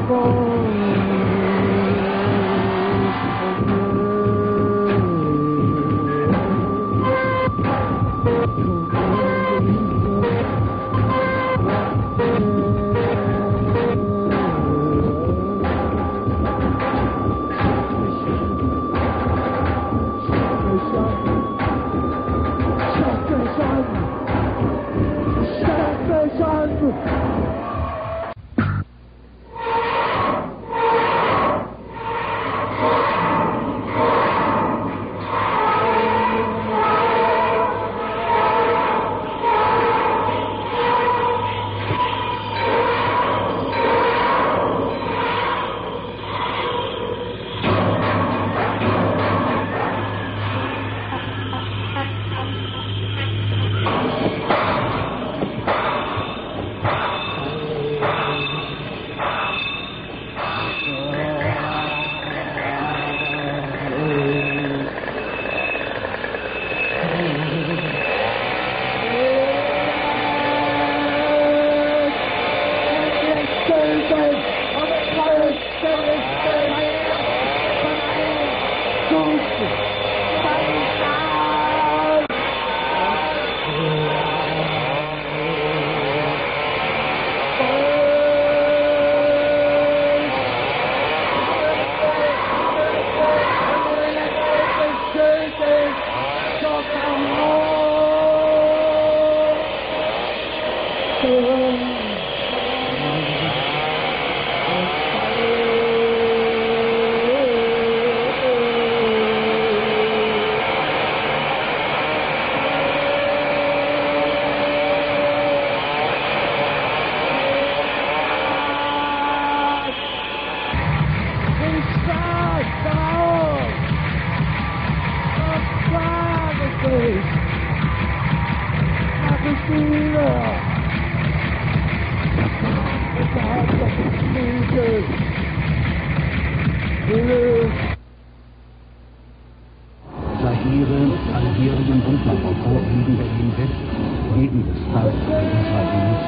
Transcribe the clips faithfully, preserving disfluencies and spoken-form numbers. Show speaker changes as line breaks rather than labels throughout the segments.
Zaire, Algerien und Marokko liegen Berlin West neben des Staates Israels.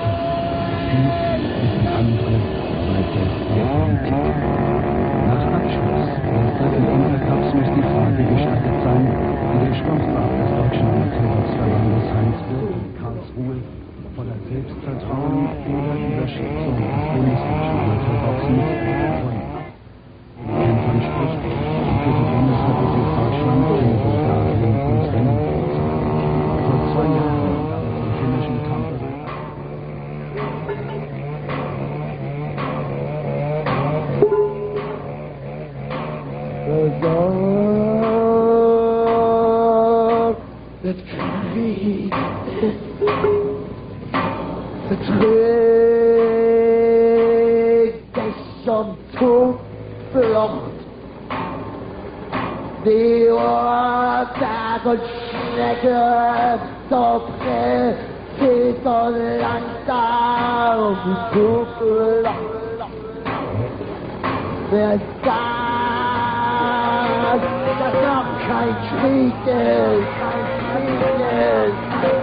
Dies ist die andere Seite der Politik. Nach Abschluss des dritten Intercups muss die Frage gestattet sein, wie der Sportrat des Deutschen Amateurboxverbandes Heinsberg in Karlsruhe voller Selbstvertrauen oder Überschätzung des bundesdeutschen Amateurboxens von Kämpfern spricht und für die Bundesrepublik Deutschland in Bulgarien ins Rennen geht. Vor zwei Jahren gab es im finnischen Tampere
der Krieg beträgt es zum Todflucht. Die Ursache und Schnecke, so präzis und langsam Todflucht. Wer sagt, dass noch kein Krieg ist, kein Krieg ist,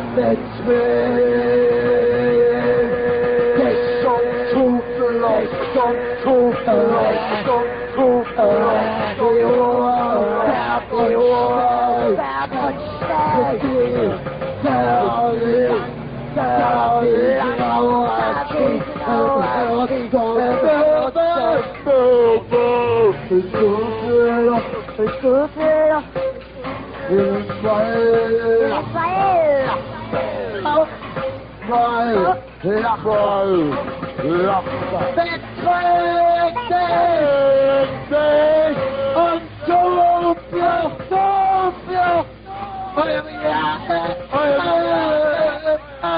bezwingt es zum Todflucht, zum Todflucht, zum Todflucht. Die Uhr färbt und schnell, färbt und schnell, verlangt, verlangt, grauer Krieg, grauer Krieg, ich suche noch, ich suche noch, im Fall, auf, Fall, Lachball, Lachball, beträgt dich und Zuflucht, Zuflucht, eure Jahre, eure,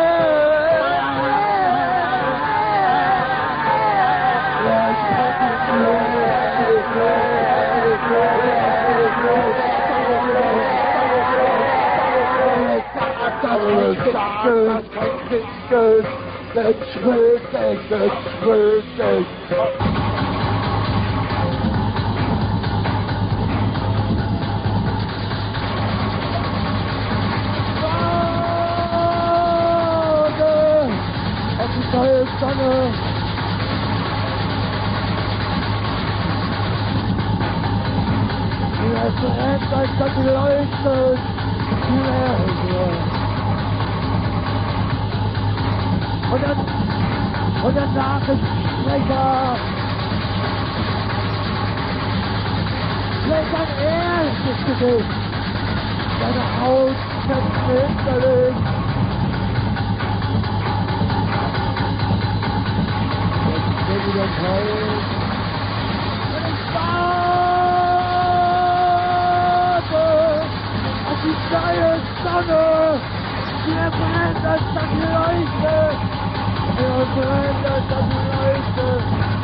Betrüglich, betrüglich. Auf die neue Sonne. brennt, als das leuchtet. Und dann, und der Nachrichtensprecher schlägt ein erstes Gesicht. Seine Haut zerschmettert. Jetzt wird wieder kalt. Und ich warte auf die freie Sonne. Die brennt, als das leuchtet. Die brennt, als das leuchtet.